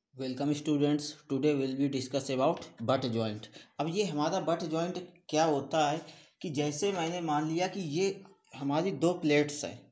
Welcome students, today will be discuss about butt joint. अब ये हमारा बट जॉइंट क्या होता है कि जैसे मैंने मान लिया कि ये हमारी दो प्लेट्स हैं,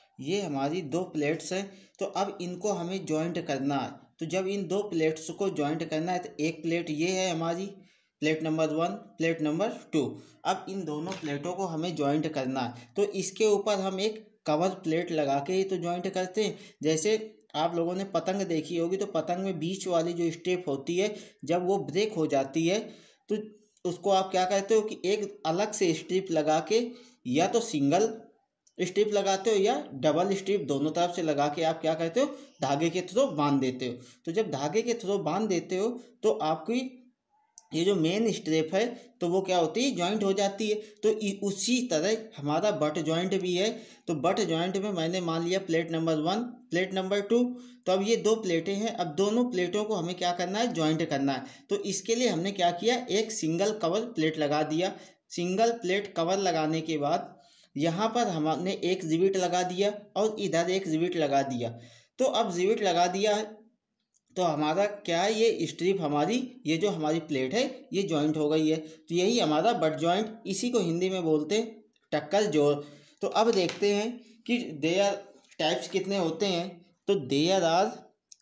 तो अब इनको हमें जॉइंट करना है। तो जब इन दो प्लेट्स को जॉइंट करना है तो एक प्लेट ये है हमारी प्लेट नंबर 1, प्लेट नंबर 2। अब इन दोनों प्लेटों को हमें जॉइंट करना है तो इसके ऊपर हम एक कवर प्लेट लगा के ही तो जॉइंट करते हैं। जैसे आप लोगों ने पतंग देखी होगी तो पतंग में बीच वाली जो स्ट्रिप होती है, जब वो ब्रेक हो जाती है तो उसको आप क्या कहते हो कि एक अलग से स्ट्रिप लगा के या तो सिंगल स्ट्रिप लगाते हो या डबल स्ट्रिप दोनों तरफ से लगा के आप क्या कहते हो, धागे के थ्रू बांध देते हो। तो जब धागे के थ्रू बांध देते हो तो आपकी ये जो मेन स्ट्रिप है तो वो क्या होती है, जॉइंट हो जाती है। तो उसी तरह हमारा बट जॉइंट भी है। तो बट जॉइंट में मैंने मान लिया प्लेट नंबर 1, प्लेट नंबर 2। तो अब ये दो प्लेटें हैं, अब दोनों प्लेटों को हमें क्या करना है, जॉइंट करना है। तो इसके लिए हमने क्या किया, एक सिंगल कवर प्लेट लगा दिया। सिंगल प्लेट कवर लगाने के बाद यहाँ पर हमने एक जिविट लगा दिया और इधर एक जिविट लगा दिया। तो अब जिविट लगा दिया है तो हमारा क्या है, ये स्ट्रिप हमारी, ये जो हमारी प्लेट है ये जॉइंट हो गई है। तो यही हमारा बट जॉइंट, इसी को हिंदी में बोलते हैं टक्कर जोड़। तो अब देखते हैं कि देयर टाइप्स कितने होते हैं। तो there are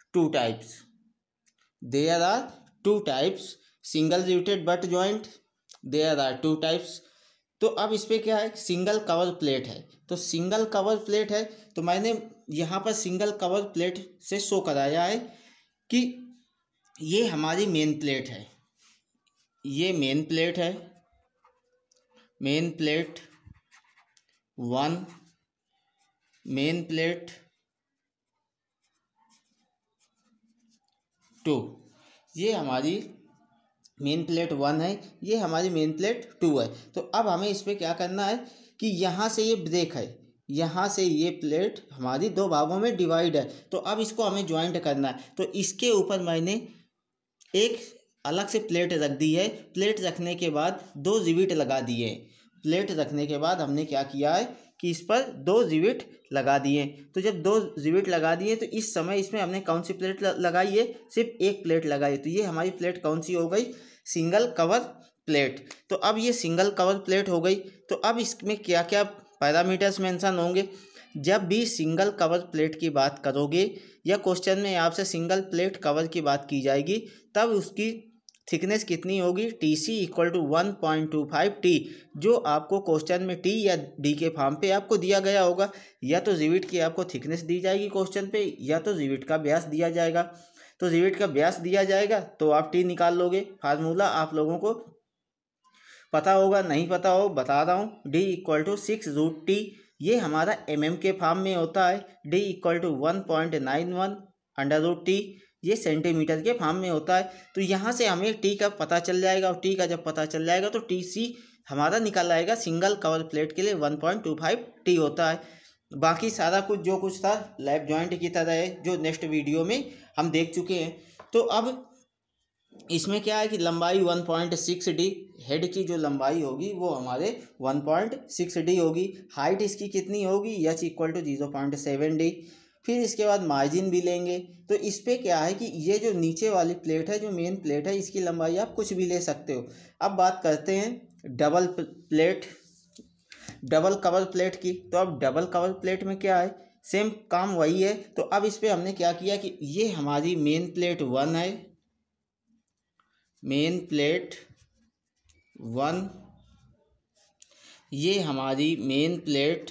two types single riveted butt joint, there are two types. तो अब इस पर क्या है, सिंगल कवर प्लेट है। तो सिंगल कवर प्लेट है तो मैंने यहाँ पर सिंगल कवर प्लेट से शो कराया है कि ये हमारी मेन प्लेट है, ये मेन प्लेट है, मेन प्लेट 1, मेन प्लेट 2। ये हमारी मेन प्लेट 1 है, ये हमारी मेन प्लेट 2 है। तो अब हमें इस पर क्या करना है कि यहाँ से ये ब्रेक है, यहाँ से ये प्लेट हमारी दो भागों में डिवाइड है। तो अब इसको हमें ज्वाइंट करना है। तो इसके ऊपर मैंने एक अलग से प्लेट रख दी है। प्लेट रखने के बाद दो जिविट लगा दिए। प्लेट रखने के बाद हमने क्या किया है कि इस पर दो जिविट लगा दिए। तो जब दो जिविट लगा दिए तो इस समय इसमें हमने कौन सी प्लेट लगाई है, सिर्फ एक प्लेट लगाई। तो ये हमारी प्लेट कौन सी हो गई, सिंगल कवर प्लेट। तो अब ये सिंगल कवर प्लेट हो गई। तो अब इसमें क्या क्या पैरामीटर्स मेंशन होंगे। जब भी सिंगल कवर प्लेट की बात करोगे या क्वेश्चन में आपसे सिंगल प्लेट कवर की बात की जाएगी तब उसकी थिकनेस कितनी होगी, T C equal to 1.25 T, जो आपको क्वेश्चन में टी या डी के फॉर्म पे आपको दिया गया होगा। या तो जिविट की आपको थिकनेस दी जाएगी क्वेश्चन पे, या तो जिविट का व्यास दिया जाएगा। तो जिविट का व्यास दिया जाएगा तो आप टी निकाल लोगे। फार्मूला आप लोगों को पता होगा, नहीं पता हो बता रहा हूँ, डी इक्वल टू 6√t। ये हमारा के फॉर्म में होता है। डी इक्वल टू 1.91 √t, ये सेंटीमीटर के फॉर्म में होता है। तो यहाँ से हमें टी का पता चल जाएगा और टी का जब पता चल जाएगा तो टी सी हमारा निकल आएगा। सिंगल कवर प्लेट के लिए 1.25 टी होता है। बाकी सारा कुछ जो कुछ था लैप जॉइंट की तरह है, जो नेक्स्ट वीडियो में हम देख चुके हैं। तो अब इसमें क्या है कि लंबाई 1.6d, हेड की जो लंबाई होगी वो हमारे 1.6d होगी। हाइट इसकी कितनी होगी, h इक्वल टू 0.7d। फिर इसके बाद मार्जिन भी लेंगे। तो इस पर क्या है कि ये जो नीचे वाली प्लेट है, जो मेन प्लेट है, इसकी लंबाई आप कुछ भी ले सकते हो। अब बात करते हैं डबल कवर प्लेट की। तो अब डबल कवर प्लेट में क्या है, सेम काम वही है। तो अब इस पर हमने क्या किया कि ये हमारी मेन प्लेट 1 है, मेन प्लेट 1, ये हमारी मेन प्लेट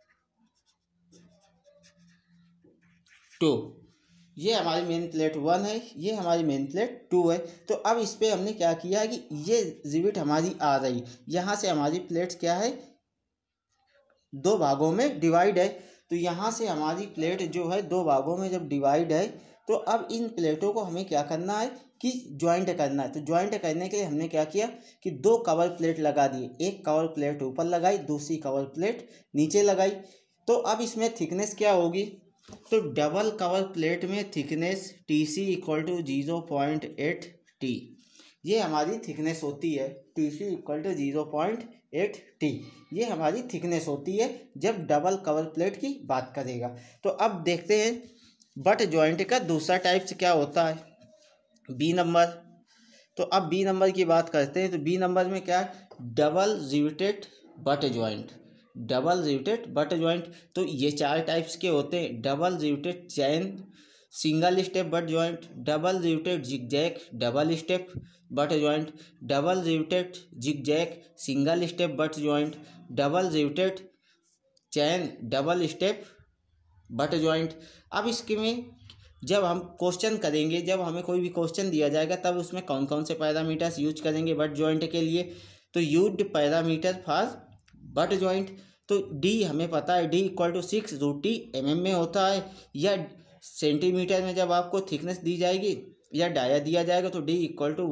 2, ये हमारी मेन प्लेट 1 है, ये हमारी मेन प्लेट 2 है। तो अब इस पे हमने क्या किया है कि ये जिविट हमारी आ रही, यहाँ से हमारी प्लेट्स क्या है, दो भागों में डिवाइड है। तो यहाँ से हमारी प्लेट जो है दो भागों में जब डिवाइड है तो अब इन प्लेटों को हमें क्या करना है कि ज्वाइंट करना है। तो ज्वाइंट करने के लिए हमने क्या किया कि दो कवर प्लेट लगा दिए। एक कवर प्लेट ऊपर लगाई, दूसरी कवर प्लेट नीचे लगाई। तो अब इसमें थिकनेस क्या होगी, तो डबल कवर प्लेट में thickness T C equal to 0.8 T, ये हमारी थिकनेस होती है। T C equal to 0.8 T, ये हमारी थिकनेस होती है जब डबल कवर प्लेट की बात करेगा। तो अब देखते हैं बट जॉइंट का दूसरा टाइप्स क्या होता है। बी नंबर, तो अब बी नंबर की बात करते हैं। तो बी नंबर में क्या है, double riveted butt joint, double riveted butt joint. तो ये चार टाइप्स के होते हैं, double riveted chain single step butt joint, double riveted zigzag double step butt joint, double riveted zigzag single step butt joint, double riveted chain double step butt joint. अब इसके में जब हम क्वेश्चन करेंगे, जब हमें कोई भी क्वेश्चन दिया जाएगा, तब उसमें कौन कौन से पैरामीटर्स यूज करेंगे बट जॉइंट के लिए। तो used parameter for butt joint, तो डी हमें पता है, डी इक्वल टू 6√t में होता है, या सेंटीमीटर में जब आपको थिकनेस दी जाएगी या डाया दिया जाएगा तो D equal to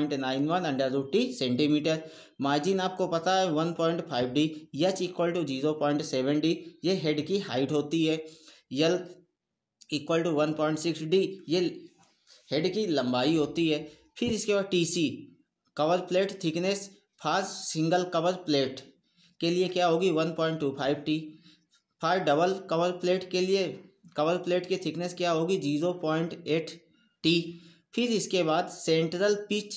1.91 centimetre. Margin आपको पता है 1.5d, H equal to 0.7d, ये हेड की हाइट होती है, यल इक्वल टू 1.6d, ये हेड की लंबाई होती है। फिर इसके बाद TC cover plate thickness for single cover plate के लिए क्या होगी 1.25t, for double cover plate के लिए कवर प्लेट की थिकनेस क्या होगी 0.8t। फिर इसके बाद सेंट्रल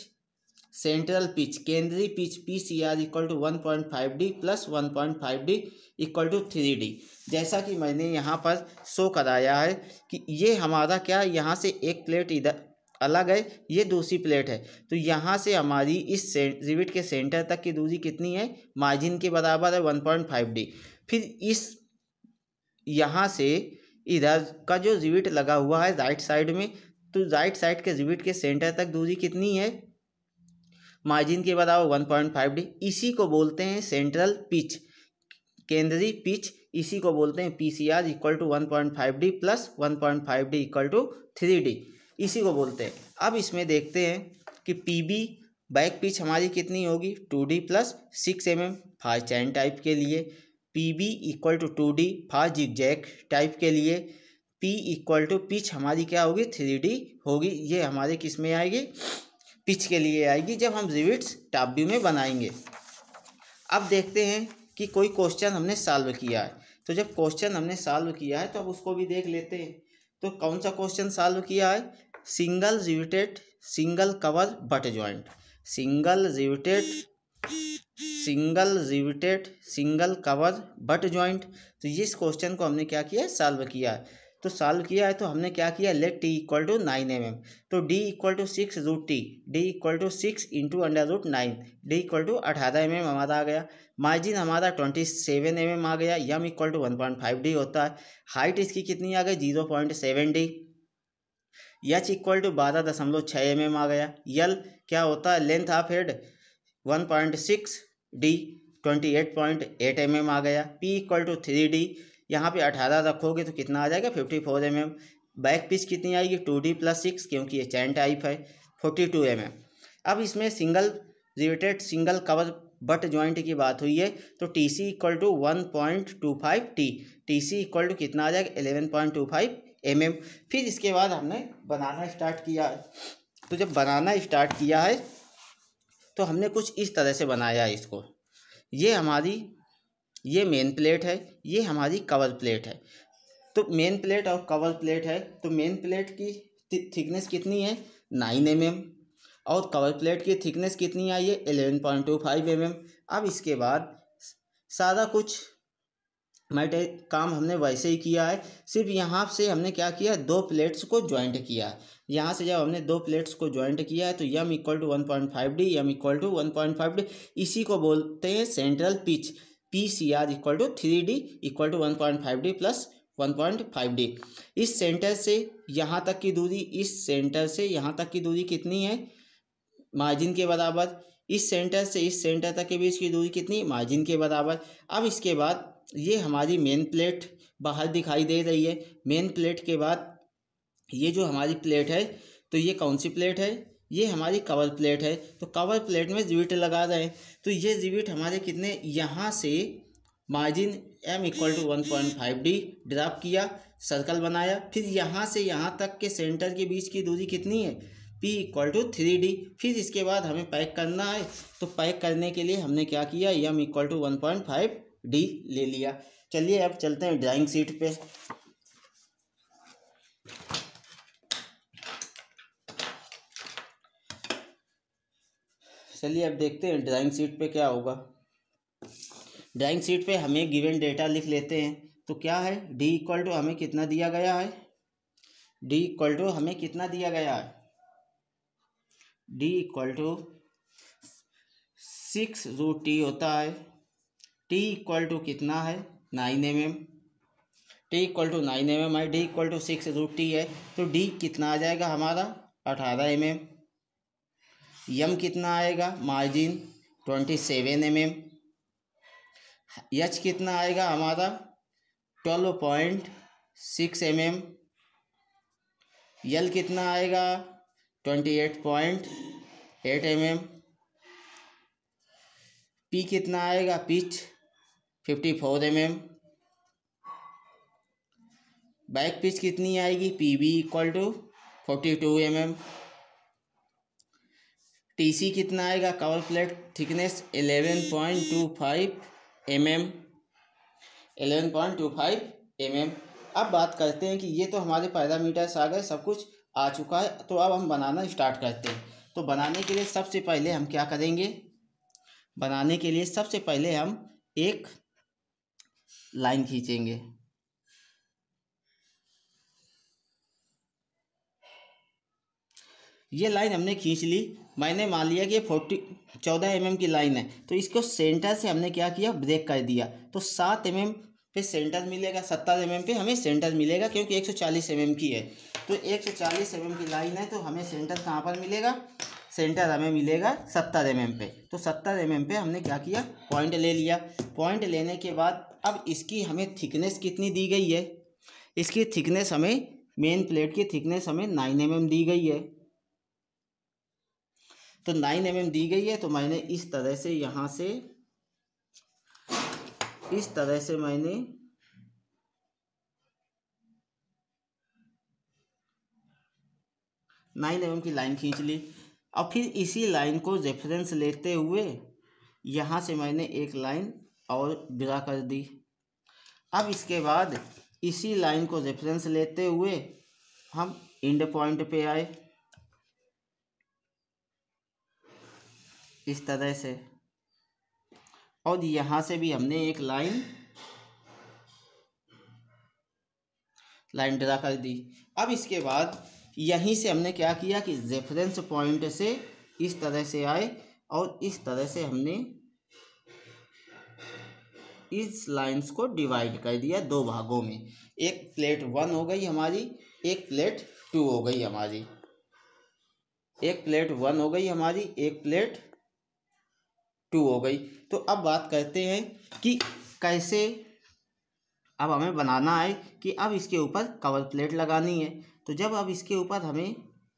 पिच केंद्रीय pitch PCR equal to 1.5d plus 1.5d equal to 3d। जैसा कि मैंने यहाँ पर शो कराया है कि ये हमारा क्या, यहाँ से एक प्लेट इधर अलग है, ये दूसरी प्लेट है, तो यहाँ से हमारी इस रिविट के सेंटर तक की दूरी कितनी है, मार्जिन के बराबर है 1.5d। फिर इस यहाँ से इधर का जो रिविट लगा हुआ है राइट साइड में, तो राइट साइड के रिविट के सेंटर तक दूरी कितनी है, मार्जिन के बराबर 1.5d। इसी को बोलते हैं सेंट्रल पिच, केंद्रीय पिच, इसी को बोलते हैं PCR equal to 1.5d plus 1.5d equal to 3d, इसी को बोलते हैं। अब इसमें देखते हैं कि PB बैक पिच हमारी कितनी होगी 2d plus 6 mm for chain type के लिए, PB equal to 2d for zigzag type के लिए, P इक्वल टू पिच हमारी क्या होगी 3d होगी, ये हमारे किस में आएगी, पिच के लिए आएगी जब हम रिविट्स टॉप व्यू में बनाएंगे। अब देखते हैं कि कोई क्वेश्चन हमने सॉल्व किया है, तो जब क्वेश्चन हमने सॉल्व किया है तो अब उसको भी देख लेते हैं। तो कौन सा क्वेश्चन सॉल्व किया है, single riveted single cover butt joint, single riveted single cover butt joint. तो इस क्वेश्चन को हमने क्या किया है, सॉल्व किया है। तो सॉल्व किया है तो हमने क्या किया, let t equal to 9 mm, तो d equal to 6√t, d equal to 6 into √9, d equal to 18 mm हमारा आ गया। मार्जिन हमारा 27 mm आ गया, यम इक्वल टू 1.5d होता है। हाइट इसकी कितनी आ गई 0.7d, H equal to 12.6 mm आ गया। यल क्या होता है, length of head 1.6d 28.8 mm आ गया। p इक्वल टू 3d, यहाँ पे 18 रखोगे तो कितना आ जाएगा 54 mm। बैक पिच कितनी आएगी 2d प्लस 6, क्योंकि ये चैन टाइप है 42 mm। अब इसमें single riveted single cover butt joint की बात हुई है, तो TC equal to 1.25t, TC equal to कितना आ जाएगा 11.25 mm। फिर इसके बाद हमने बनाना स्टार्ट किया है। तो जब बनाना स्टार्ट किया है तो हमने कुछ इस तरह से बनाया है इसको, ये मेन प्लेट है, ये हमारी कवर प्लेट है। तो मेन प्लेट और कवर प्लेट है, तो मेन प्लेट की थिकनेस कितनी है 9 mm और कवर प्लेट की थिकनेस कितनी आई है 11.25 mm। अब इसके बाद सारा कुछ काम हमने वैसे ही किया है, सिर्फ यहाँ से हमने क्या किया, दो प्लेट्स को ज्वाइंट किया है। यहाँ से जब हमने दो प्लेट्स को ज्वाइंट किया है तो m equal to 1.5d, m equal to 1.5d, इसी को बोलते हैं central pitch, PCR equal to 3d equal to 1.5d plus 1.5d। इस सेंटर से यहाँ तक की दूरी, इस सेंटर से यहाँ तक की दूरी कितनी है, मार्जिन के बराबर। इस सेंटर से इस सेंटर तक के बीच की दूरी कितनी, मार्जिन के बराबर। अब इसके बाद ये हमारी मेन प्लेट बाहर दिखाई दे रही है। मेन प्लेट के बाद ये जो हमारी प्लेट है, तो ये कौन सी प्लेट है, ये हमारी कवर प्लेट है। तो कवर प्लेट में रिविट लगा रहे हैं, तो ये रिविट हमारे कितने, यहाँ से margin m equal to 1.5d drop किया, सर्कल बनाया, फिर यहाँ से यहाँ तक के सेंटर के बीच की दूरी कितनी है p इक्वल टू 3d। फिर इसके बाद हमें पैक करना है, तो पैक करने के लिए हमने क्या किया, m इक्वल टू 1.5d ले लिया। चलिए अब चलते हैं ड्राइंग शीट पे। चलिए अब देखते हैं ड्राइंग शीट पे क्या होगा। ड्राइंग शीट पे हमें गिवन डेटा लिख लेते हैं। तो क्या है, डी इक्वल टू हमें कितना दिया गया है, डी इक्वल टू हमें कितना दिया गया है, डी इक्वल टू 6√t होता है। टी इक्वल टू कितना है, 9 mm, t equal to 9 mm है, डी इक्वल टू 6√t है। तो डी कितना आ जाएगा हमारा 18 mm। यम कितना आएगा, मार्जिन 27 mm। एच कितना आएगा हमारा 12.6 mm। यल कितना आएगा 28.8 mm। पी कितना आएगा, पिच 54 mm। बैक पिच कितनी आएगी, p b equal to 42 mm। T c कितना आएगा, cover plate thickness 11.25 mm, 11.25 mm। अब बात करते हैं कि ये तो हमारे पैरामीटर्स आ गए, सब कुछ आ चुका है। तो अब हम बनाना स्टार्ट करते हैं। तो बनाने के लिए सबसे पहले हम क्या करेंगे, बनाने के लिए सबसे पहले हम एक लाइन खींचेंगे। ये लाइन हमने खींच ली। मैंने मान लिया कि ये 14 mm की लाइन है, तो इसको सेंटर से हमने क्या किया, ब्रेक कर दिया। तो 7 mm पे सेंटर मिलेगा, 70 mm पे हमें सेंटर मिलेगा, क्योंकि 140 mm की है। तो 140 mm की लाइन है, तो हमें सेंटर कहाँ पर मिलेगा, सेंटर हमें मिलेगा 70 mm पे। तो 70 mm पे हमने क्या किया, पॉइंट ले लिया। पॉइंट लेने के बाद अब इसकी हमें थिकनेस कितनी दी गई है, इसकी थिकनेस हमें, मेन प्लेट की थिकनेस हमें 9 mm दी गई है। तो 9 mm दी गई है। तो मैंने इस तरह से यहाँ से, इस तरह से मैंने नाइन mm की लाइन खींच ली। अब फिर इसी लाइन को रेफरेंस लेते हुए यहाँ से मैंने एक लाइन और ड्रा कर दी। अब इसके बाद इसी लाइन को रेफरेंस लेते हुए हम एंड पॉइंट पे आए, इस तरह से, और यहाँ से भी हमने एक लाइन ड्रा कर दी। अब इसके बाद यहीं से हमने क्या किया कि रेफरेंस पॉइंट से इस तरह से आए और इस तरह से हमने इस लाइंस को डिवाइड कर दिया दो भागों में। एक प्लेट 1 हो गई हमारी, एक प्लेट 2 हो गई हमारी, एक प्लेट 1 हो गई हमारी, एक प्लेट 2 हो गई। तो अब बात करते हैं कि कैसे अब हमें बनाना है कि अब इसके ऊपर कवर प्लेट लगानी है। तो जब अब इसके ऊपर हमें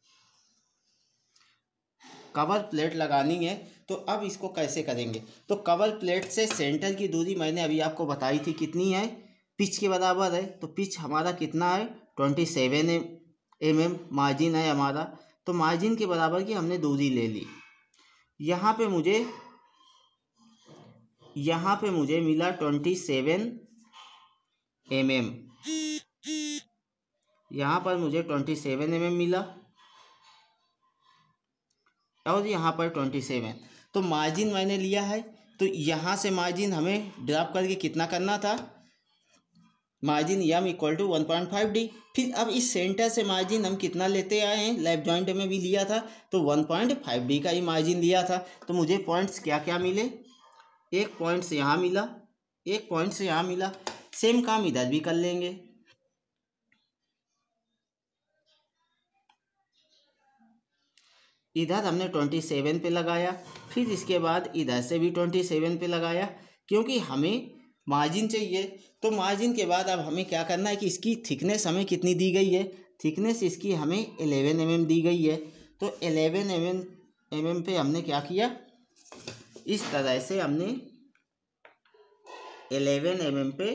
कवर प्लेट लगानी है, तो अब इसको कैसे करेंगे। तो कवर प्लेट से सेंटर की दूरी मैंने अभी आपको बताई थी कितनी है, पिच के बराबर है। तो पिच हमारा कितना है, 27 mm मार्जिन है हमारा। तो मार्जिन के बराबर की हमने दूरी ले ली। यहाँ पे मुझे मिला 27 mm, यहाँ पर मुझे 27 mm मिला और यहाँ पर 27। तो मार्जिन मैंने लिया है, तो यहाँ से मार्जिन हमें ड्रॉप करके कितना करना था, margin Yama equal to 1.5d। फिर अब इस सेंटर से मार्जिन हम कितना लेते आए हैं, लेफ्ट जॉइंट में भी लिया था, तो 1.5d का ही मार्जिन लिया था। तो मुझे पॉइंट्स क्या क्या मिले, एक पॉइंट से यहाँ मिला, एक पॉइंट से यहाँ मिला। सेम काम इधर भी कर लेंगे। इधर हमने 27 पे लगाया, फिर इसके बाद इधर से भी 27 पे लगाया, क्योंकि हमें मार्जिन चाहिए। तो मार्जिन के बाद अब हमें क्या करना है कि इसकी थिकनेस हमें कितनी दी गई है, थिकनेस इसकी हमें 11 mm दी गई है। तो 11 mm पे हमने क्या किया, इस तरह से हमने 11 mm पे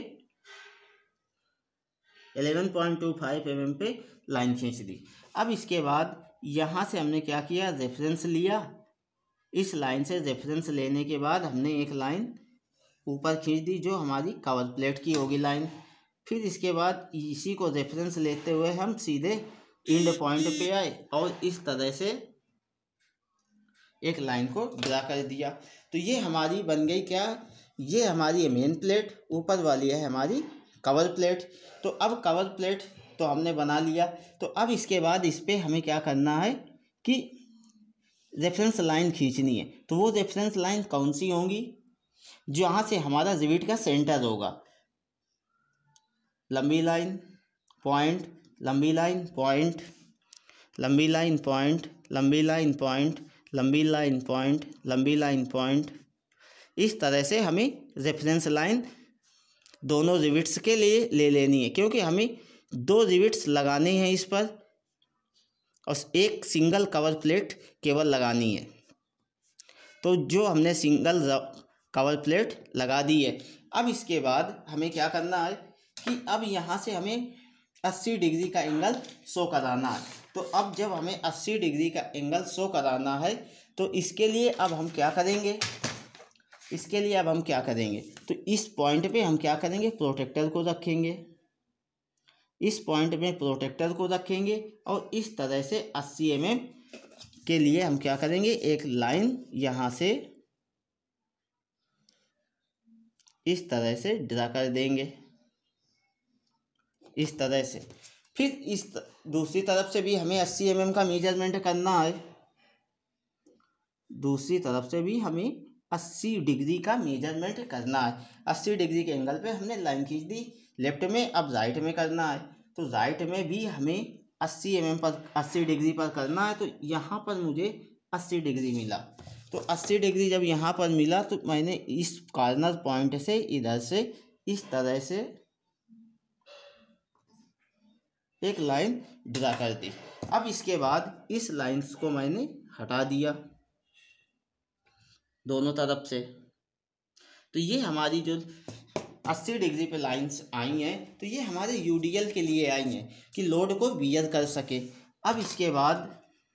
11.25 mm पे लाइन खींच दी। अब इसके बाद यहाँ से हमने क्या किया, रेफरेंस लिया। इस लाइन से रेफरेंस लेने के बाद हमने एक लाइन ऊपर खींच दी जो हमारी कवर प्लेट की होगी लाइन। फिर इसके बाद इसी को रेफरेंस लेते हुए हम सीधे एंड पॉइंट पे आए और इस तरह से एक लाइन को ड्रा कर दिया। तो ये हमारी बन गई क्या, ये हमारी मेन प्लेट, ऊपर वाली है हमारी कवर प्लेट। तो अब कवर प्लेट तो हमने बना लिया। तो अब इसके बाद इस पर हमें क्या करना है कि रेफरेंस लाइन खींचनी है। तो वो रेफरेंस लाइन कौन सी होंगी, जहाँ से हमारा रिवेट का सेंटर होगा। लंबी लाइन पॉइंट, लंबी लाइन पॉइंट, लंबी लाइन पॉइंट, लंबी लाइन पॉइंट, लंबी लाइन पॉइंट, लंबी लाइन पॉइंट। इस तरह से हमें रेफरेंस लाइन दोनों रिविट्स के लिए ले लेनी है, क्योंकि हमें 2 रिविट्स लगाने हैं इस पर और एक सिंगल कवर प्लेट केवल लगानी है। तो जो हमने सिंगल कवर प्लेट लगा दी है। अब इसके बाद हमें क्या करना है कि अब यहाँ से हमें 80 डिग्री का एंगल शो कराना है। तो अब जब हमें 80 डिग्री का एंगल शो कराना है तो इसके लिए अब हम क्या करेंगे, तो इस पॉइंट पे हम क्या करेंगे, प्रोटेक्टर को रखेंगे। इस पॉइंट में प्रोटेक्टर को रखेंगे और इस तरह से 80 mm के लिए हम क्या करेंगे, एक लाइन यहाँ से इस तरह से ड्रा कर देंगे, इस तरह से। फिर इस दूसरी तरफ से भी हमें 80 mm का मेजरमेंट करना है। दूसरी तरफ से भी हमें 80 डिग्री का मेजरमेंट करना है। 80 डिग्री के एंगल पे हमने लाइन खींच दी लेफ्ट में, अब राइट में करना है। तो राइट में भी हमें 80 mm पर 80 डिग्री पर करना है। तो यहाँ पर मुझे 80 डिग्री मिला। तो 80 डिग्री जब यहाँ पर मिला तो मैंने इस कॉर्नर पॉइंट से इधर से इस तरह से एक लाइन ड्रा कर दी। अब इसके बाद इस लाइंस को मैंने हटा दिया दोनों तरफ से। तो ये हमारी जो 80 डिग्री पे लाइंस आई हैं, तो ये हमारे यूडीएल के लिए आई हैं कि लोड को बियर कर सके। अब इसके बाद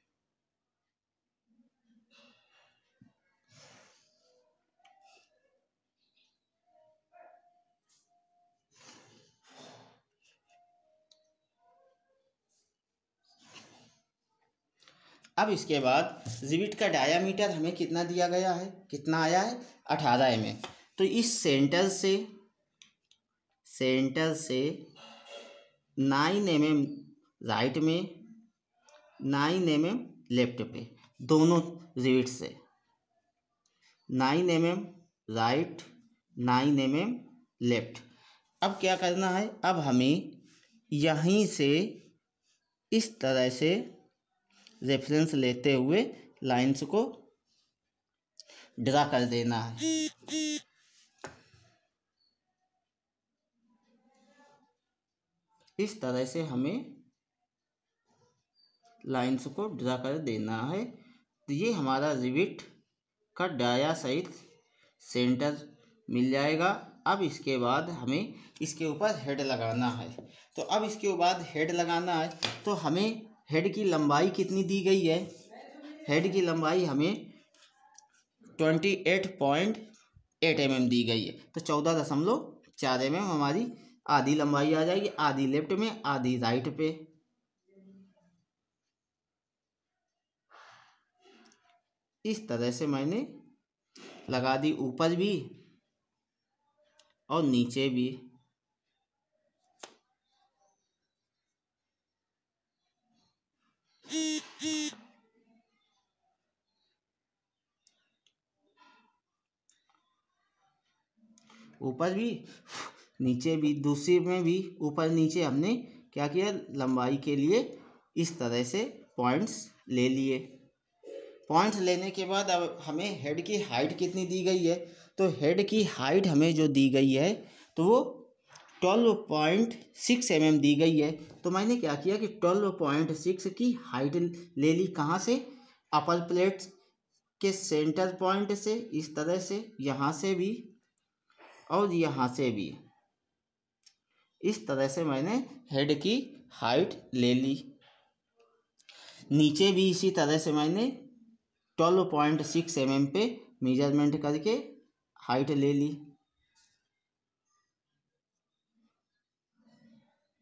रिविट का डायामीटर हमें कितना दिया गया है, कितना आया है, 18 mm। तो इस सेंटर से 9 mm राइट में, 9 mm लेफ्ट पे, दोनों रिविट से 9 mm राइट, 9 mm लेफ्ट। अब क्या करना है, अब हमें यहीं से इस तरह से रेफरेंस लेते हुए लाइंस को ड्रा कर देना है। इस तरह से हमें लाइंस को ड्रा कर देना है। तो ये हमारा रिविट का डाया सहित सेंटर मिल जाएगा। अब इसके बाद हमें इसके ऊपर हेड लगाना है। तो अब इसके बाद हेड लगाना है, तो हमें हेड की लंबाई कितनी दी गई है, हेड की लंबाई हमें 28.8 mm दी गई है। तो 14.4 mm हमारी आधी लंबाई आ जाएगी, आधी लेफ्ट में आधी राइट पे। इस तरह से मैंने लगा दी, ऊपर भी और नीचे भी। ऊपर भी नीचे भी, दूसरी में भी ऊपर नीचे हमने क्या किया, लंबाई के लिए इस तरह से पॉइंट्स ले लिए। पॉइंट्स लेने के बाद अब हमें हेड की हाइट कितनी दी गई है, तो हेड की हाइट हमें जो दी गई है तो वो 12.6 mm दी गई है। तो मैंने क्या किया कि 12.6 की हाइट ले ली, कहाँ से, अपर प्लेट के सेंटर पॉइंट से, इस तरह से, यहाँ से भी और यहाँ से भी। इस तरह से मैंने हेड की हाइट ले ली। नीचे भी इसी तरह से मैंने 12.6 mm पे मेजरमेंट करके हाइट ले ली।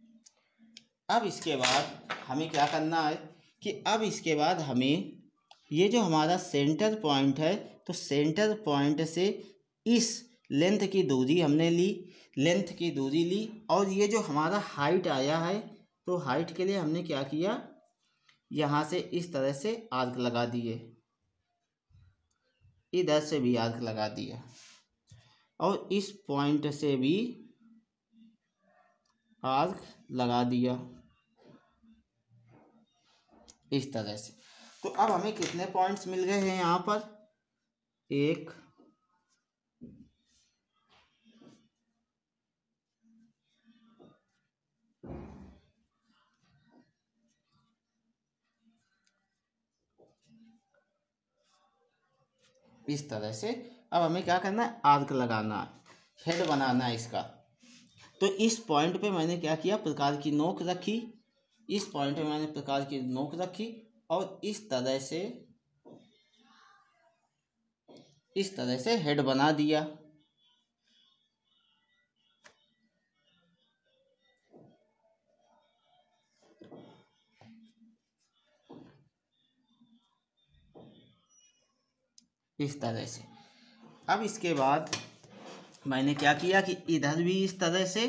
अब इसके बाद हमें क्या करना है कि अब इसके बाद हमें ये जो हमारा सेंटर पॉइंट है, तो सेंटर पॉइंट से इस लेंथ की दूरी हमने ली, लेंथ की दूरी ली, और ये जो हमारा हाइट आया है, तो हाइट के लिए हमने क्या किया, यहाँ से इस तरह से आर्क लगा दिए, इधर से भी आर्क लगा दिया, और इस पॉइंट से भी आर्क लगा दिया इस तरह से। तो अब हमें कितने पॉइंट्स मिल गए हैं यहाँ पर, एक, इस तरह से। अब हमें क्या करना है, आर्क लगाना है, हेड बनाना है इसका। तो इस पॉइंट पे मैंने क्या किया, प्रकार की नोक रखी, इस पॉइंट पे मैंने प्रकार की नोक रखी, और इस तरह से हेड बना दिया। इस तरह से। अब इसके बाद मैंने क्या किया कि इधर भी इस तरह से,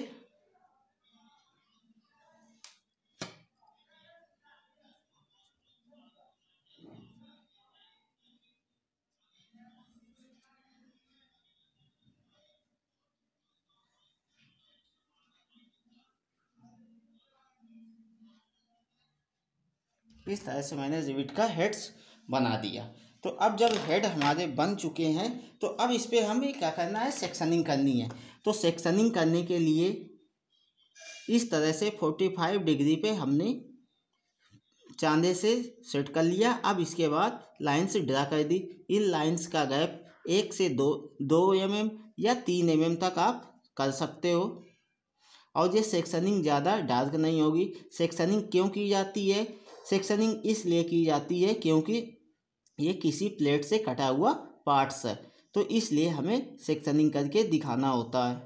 इस तरह से मैंने रिविट का हेड्स बना दिया। तो अब जब हेड हमारे बन चुके हैं, तो अब इस पर हमें क्या करना है, सेक्शनिंग करनी है। तो सेक्शनिंग करने के लिए इस तरह से 45 डिग्री पे हमने चांदे से सेट कर लिया। अब इसके बाद लाइन्स ड्रा कर दी। इन लाइन्स का गैप 1 से 2 mm या 3 mm तक आप कर सकते हो। और ये सेक्शनिंग ज़्यादा डार्क नहीं होगी। सेक्शनिंग क्यों की जाती है, सेक्शनिंग इसलिए की जाती है क्योंकि ये किसी प्लेट से कटा हुआ पार्ट्स है, तो इसलिए हमें सेक्शनिंग करके दिखाना होता है।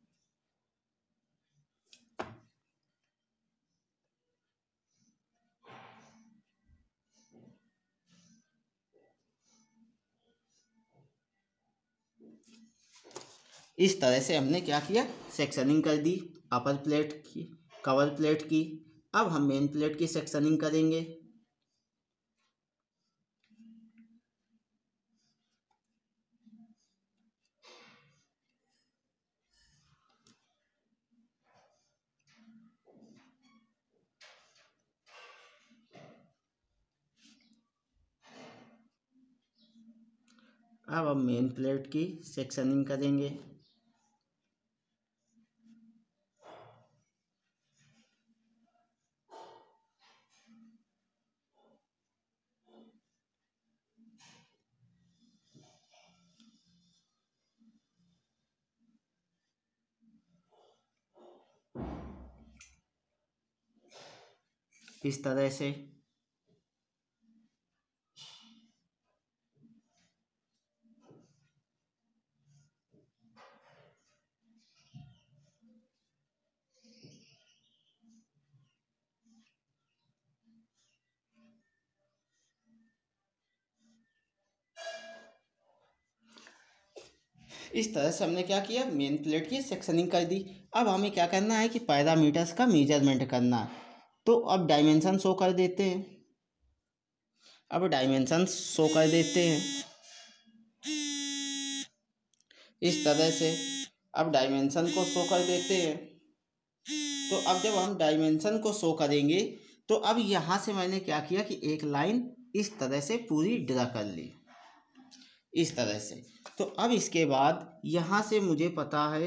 इस तरह से हमने क्या किया, सेक्शनिंग कर दी अपर प्लेट की, कवर प्लेट की। अब हम मेन प्लेट की सेक्शनिंग करेंगे। अब हम मेन प्लेट की सेक्शनिंग करेंगे। इस तरह से। इस तरह से हमने क्या किया, मेन प्लेट की सेक्शनिंग कर दी। अब हमें क्या करना है कि पैरामीटर्स का मेजरमेंट करना है। तो अब डायमेंशन शो कर देते हैं। अब डायमेंशन शो कर देते हैं इस तरह से। अब डायमेंशन को शो कर देते हैं। तो अब जब हम डायमेंशन को शो करेंगे, तो अब यहाँ से मैंने क्या किया कि एक लाइन इस तरह से पूरी ड्रा कर ली, इस तरह से। तो अब इसके बाद यहाँ से मुझे पता है,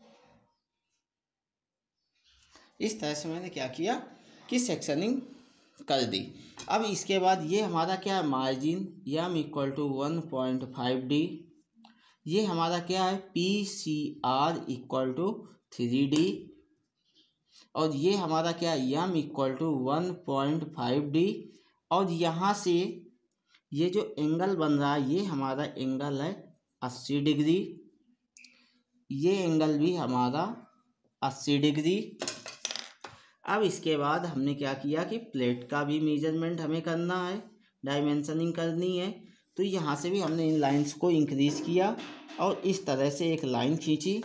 इस तरह से मैंने क्या किया कि सेक्शनिंग कर दी। अब इसके बाद ये हमारा क्या है, margin Yama equal to 1.5D। ये हमारा क्या है, PCR इक्वल टू 3D। और ये हमारा क्या है, यम इक्वल टू 1.5D। और यहाँ से ये जो एंगल बन रहा है ये हमारा एंगल है 80 डिग्री। ये एंगल भी हमारा 80 डिग्री। अब इसके बाद हमने क्या किया कि प्लेट का भी मेजरमेंट हमें करना है, डायमेंशनिंग करनी है। तो यहाँ से भी हमने इन लाइंस को इंक्रीज किया और इस तरह से एक लाइन खींची।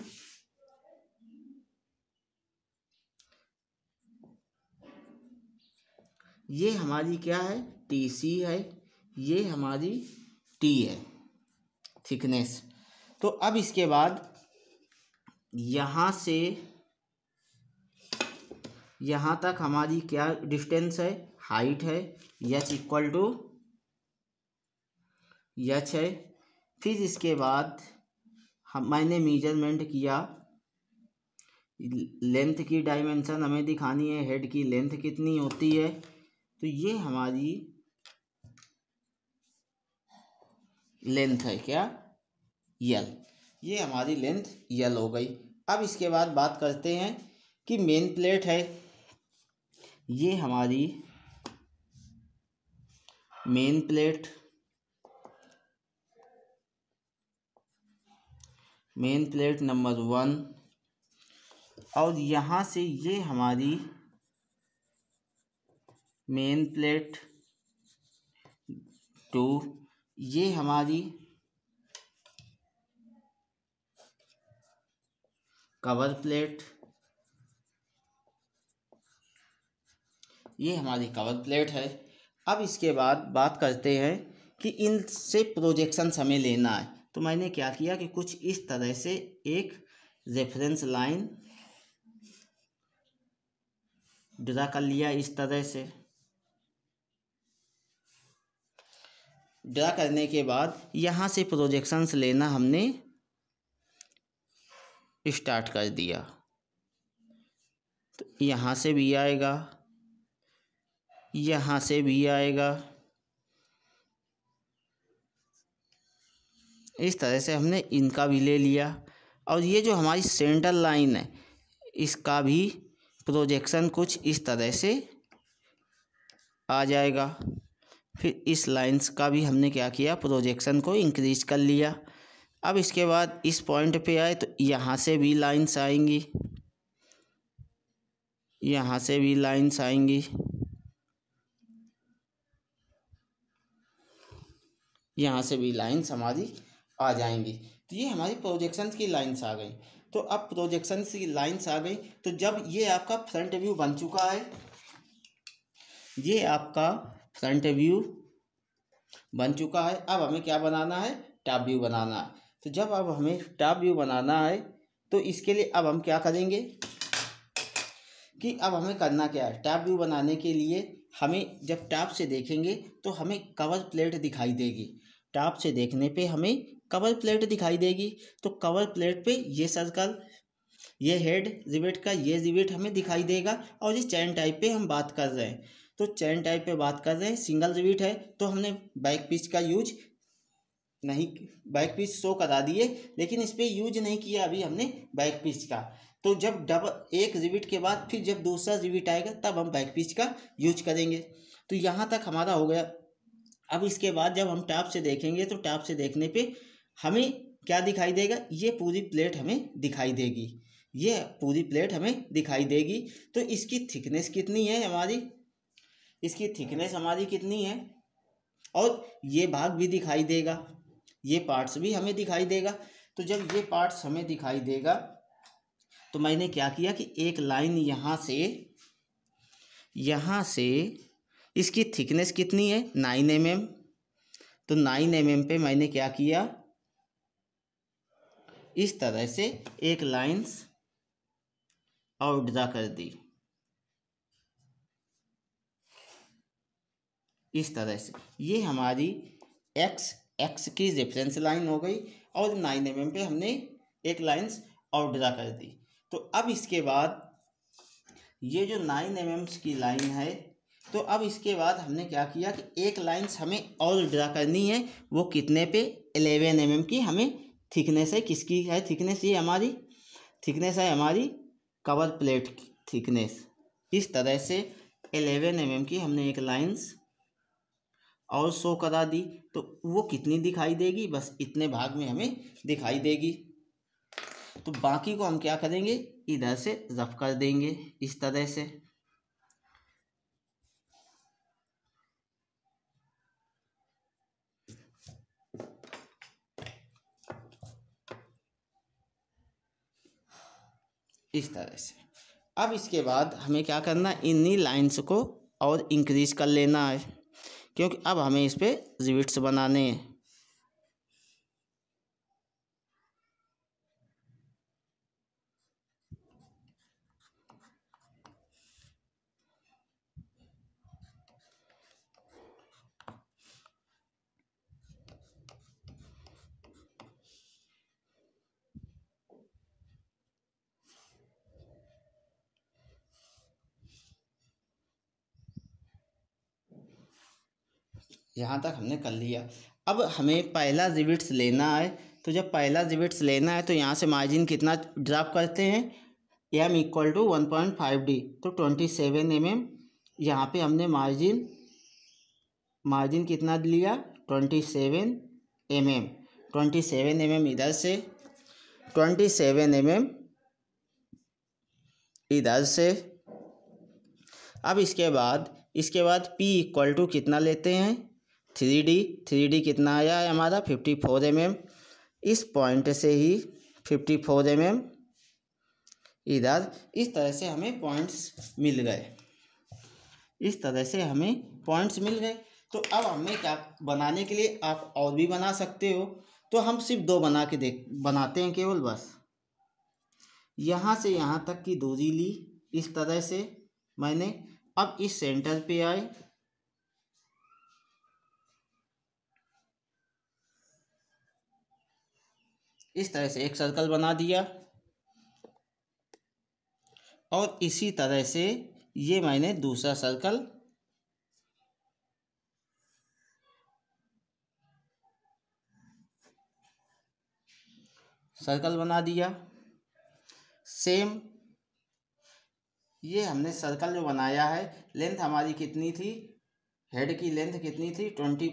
ये हमारी क्या है, TC है, ये हमारी T है, थिकनेस। तो अब इसके बाद यहाँ से यहाँ तक हमारी क्या डिस्टेंस है, हाइट है, h इक्वल टू h है। फिर इसके बाद मैंने मेजरमेंट किया, लेंथ की डायमेंशन हमें दिखानी है, हेड की लेंथ कितनी होती है। तो ये हमारी लेंथ है क्या, L। ये हमारी लेंथ L हो गई। अब इसके बाद बात करते हैं कि मेन प्लेट है, ये हमारी main plate, main plate number 1। और यहाँ से ये हमारी मेन प्लेट 2, ये हमारी कवर प्लेट, ये हमारी कवर प्लेट है। अब इसके बाद बात करते हैं कि इनसे प्रोजेक्शंस हमें लेना है। तो मैंने क्या किया कि कुछ इस तरह से एक रेफरेंस लाइन ड्रा कर लिया। इस तरह से ड्रा करने के बाद यहाँ से प्रोजेक्शंस लेना हमने स्टार्ट कर दिया। तो यहाँ से भी आएगा, यहाँ से भी आएगा, इस तरह से हमने इनका भी ले लिया। और ये जो हमारी सेंटर लाइन है इसका भी प्रोजेक्शन कुछ इस तरह से आ जाएगा। फिर इस लाइंस का भी हमने क्या किया, प्रोजेक्शन को इंक्रीज कर लिया। अब इसके बाद इस पॉइंट पे आए तो यहाँ से भी लाइंस आएंगी, यहाँ से भी लाइंस आएंगी, यहाँ से भी लाइंस हमारी आ जाएंगी। तो ये हमारी प्रोजेक्शंस की लाइंस आ गई। तो अब प्रोजेक्शंस की लाइंस आ गई तो जब ये आपका फ्रंट व्यू बन चुका है, ये आपका फ्रंट व्यू बन चुका है। अब हमें क्या बनाना है, टॉप व्यू बनाना है। तो जब अब हमें टॉप व्यू बनाना है तो इसके लिए अब हम क्या करेंगे कि अब हमें करना क्या है, टॉप व्यू बनाने के लिए हमें जब टॉप से देखेंगे तो हमें कवर प्लेट दिखाई देगी। टॉप से देखने पे हमें कवर प्लेट दिखाई देगी। तो कवर प्लेट पे ये सर्कल, ये हेड रिवेट का ये रिवेट हमें दिखाई देगा। और इस चैन टाइप पे हम बात कर रहे हैं, तो चैन टाइप पे बात कर रहे हैं, सिंगल रिवेट है तो हमने बैक पिच का यूज नहीं, बैक पिच शो करा दिए लेकिन इस पर यूज नहीं किया अभी हमने बैक पिच का। तो जब डबल एक रिविट के बाद फिर जब दूसरा रिविट आएगा तब हम बैक पिच का यूज करेंगे। तो यहाँ तक हमारा हो गया। अब इसके बाद जब हम टॉप से देखेंगे तो टॉप से देखने पे हमें क्या दिखाई देगा, ये पूरी प्लेट हमें दिखाई देगी, ये पूरी प्लेट हमें दिखाई देगी। तो इसकी थिकनेस कितनी है हमारी, इसकी थिकनेस हमारी कितनी है, और ये भाग भी दिखाई देगा, ये पार्ट्स भी हमें दिखाई देगा। तो जब ये पार्ट्स हमें दिखाई देगा तो मैंने क्या किया कि एक लाइन यहाँ से इसकी थिकनेस कितनी है 9 mm। तो 9 mm पे मैंने क्या किया, इस तरह से एक लाइंस और ड्रा कर दी, इस तरह से। ये हमारी एक्स की रेफरेंस लाइन हो गई और 9 mm पे हमने एक लाइंस और ड्रा कर दी। तो अब इसके बाद ये जो 9 mm की लाइन है तो अब इसके बाद हमने क्या किया कि एक लाइन्स हमें और ड्रा करनी है। वो कितने पे, 11 mm की हमें थिकनेस है। किसकी है थिकनेस? ये हमारी थिकनेस है, हमारी कवर प्लेट की थिकनेस। इस तरह से 11 mm की हमने एक लाइन्स और शो करा दी। तो वो कितनी दिखाई देगी? बस इतने भाग में हमें दिखाई देगी। तो बाकी को हम क्या करेंगे, इधर से रफ कर देंगे इस तरह से। इस तरह से। अब इसके बाद हमें क्या करना है, इन्हीं लाइंस को और इंक्रीज कर लेना है, क्योंकि अब हमें इस पे रिविट्स बनाने हैं। यहाँ तक हमने कर लिया। अब हमें पहला रिविट्स लेना है। तो जब पहला रिविट्स लेना है तो यहाँ से मार्जिन कितना ड्रॉप करते हैं, एम इक्वल टू 1.5D। तो 27 mm यहाँ पे हमने मार्जिन कितना लिया, 27 mm। 27 mm इधर से, 27 mm इधर से। अब इसके बाद P इक्वल टू कितना लेते हैं, 3D कितना आया है हमारा, 54 mm। इस पॉइंट से ही 54 mm इधर। इस तरह से हमें पॉइंट्स मिल गए। इस तरह से हमें पॉइंट्स मिल गए। तो अब हमें क्या बनाने के लिए, आप और भी बना सकते हो। तो हम सिर्फ 2 बनाते हैं केवल, बस। यहाँ से यहाँ तक की दूरी ली इस तरह से मैंने। अब इस सेंटर पे आए, इस तरह से एक सर्कल बना दिया। और इसी तरह से ये मैंने दूसरा सर्कल बना दिया। सेम ये हमने सर्कल जो बनाया है, लेंथ हमारी कितनी थी, हेड की लेंथ कितनी थी,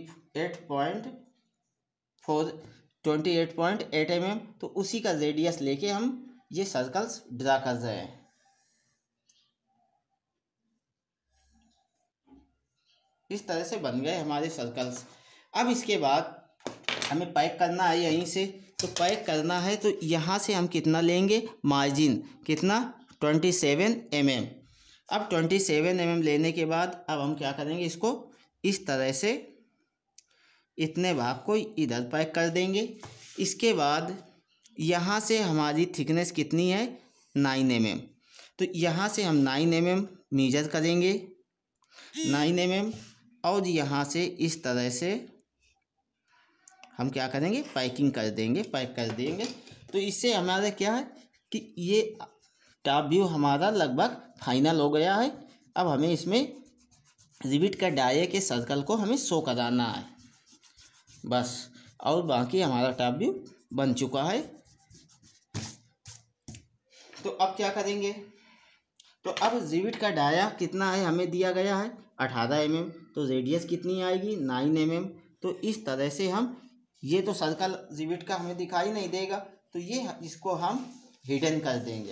28.8 mm। तो उसी का रेडियस लेके हम ये सर्कल्स ड्रा कर रहे हैं। इस तरह से बन गए हमारे सर्कल्स। अब इसके बाद हमें पैक करना है यहीं से। तो पैक करना है तो यहाँ से हम कितना लेंगे, मार्जिन कितना, 27 mm। अब 27 mm लेने के बाद अब हम क्या करेंगे, इसको इस तरह से इतने भाग को इधर पैक कर देंगे। इसके बाद यहाँ से हमारी थिकनेस कितनी है, 9 mm। तो यहाँ से हम 9 mm मेजर करेंगे, 9 mm। और यहाँ से इस तरह से हम क्या करेंगे, पैक कर देंगे। तो इससे हमारा क्या है कि ये टॉप व्यू हमारा लगभग फाइनल हो गया है। अब हमें इसमें रिविट का डाये के सर्कल को हमें शो कराना है, बस। और बाकी हमारा टॉप व्यू बन चुका है। तो अब क्या करेंगे, तो अब रिविट का डाया कितना है हमें दिया गया है, 18 mm। तो रेडियस कितनी आएगी, 9 mm। तो इस तरह से हम, ये तो सर्कल रिविट का हमें दिखाई नहीं देगा, तो ये इसको हम हिडन कर देंगे।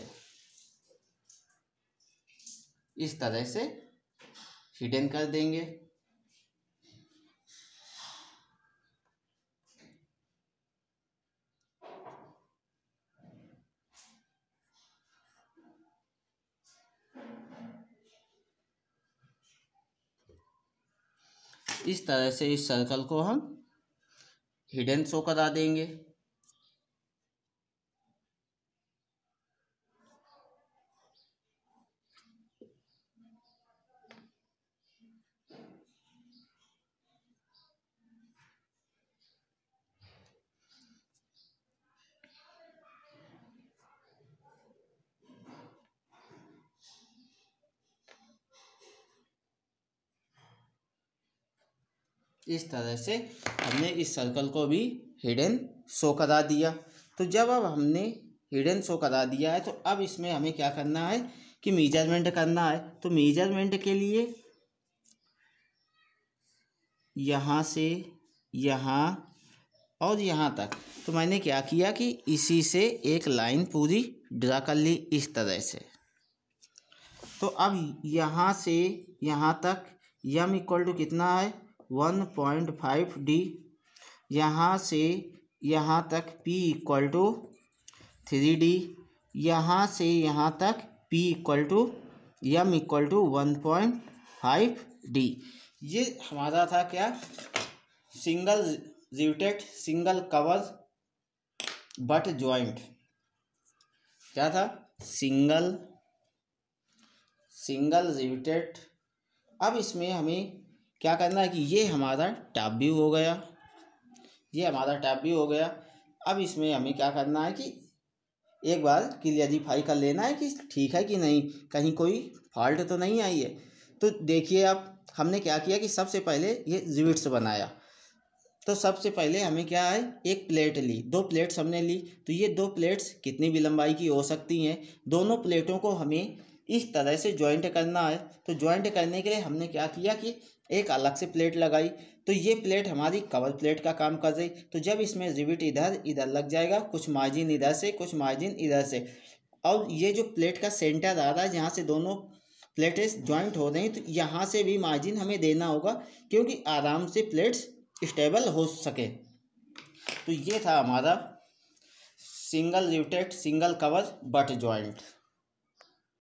इस तरह से हिडन कर देंगे। इस तरह से इस सर्कल को हम हिडन शो करा देंगे। इस तरह से हमने इस सर्कल को भी हिडन शो करा दिया। तो जब अब हमने हिडन शो करा दिया है तो अब इसमें हमें क्या करना है कि मेजरमेंट करना है। तो मेजरमेंट के लिए यहाँ से यहाँ और यहाँ तक, तो मैंने क्या किया कि इसी से एक लाइन पूरी ड्रा कर ली इस तरह से। तो अब यहाँ से यहाँ तक यम इक्वल टू कितना है 1.5 डी, यहाँ से यहाँ तक P इक्वल टू 3D, यहाँ से यहाँ तक P equal to m equal to 1.5 d. ये हमारा था क्या, single riveted single cover butt joint. क्या था, सिंगल रिवेटेड। अब इसमें हमें क्या करना है कि ये हमारा टॉप व्यू हो गया, ये हमारा टॉप व्यू हो गया। अब इसमें हमें क्या करना है कि एक बार क्लियरिफाई कर लेना है कि ठीक है कि नहीं, कहीं कोई फॉल्ट तो नहीं आई है। तो देखिए अब हमने क्या किया कि सबसे पहले ये रिवेट्स बनाया। तो सबसे पहले हमें क्या है, एक प्लेट ली, दो प्लेट्स हमने ली। तो ये दो प्लेट्स कितनी भी लंबाई की हो सकती हैं, दोनों प्लेटों को हमें इस तरह से जॉइंट करना है। तो जॉइंट करने के लिए हमने क्या किया कि एक अलग से प्लेट लगाई। तो ये प्लेट हमारी कवर प्लेट का काम कर रही। तो जब इसमें रिवेट इधर लग जाएगा, कुछ मार्जिन इधर से, कुछ मार्जिन इधर से, और ये जो प्लेट का सेंटर आ रहा है जहाँ से दोनों प्लेट्स जॉइंट हो रही हैं, तो यहाँ से भी मार्जिन हमें देना होगा क्योंकि आराम से प्लेट्स स्टेबल हो सके। तो ये था हमारा single riveted single cover butt joint.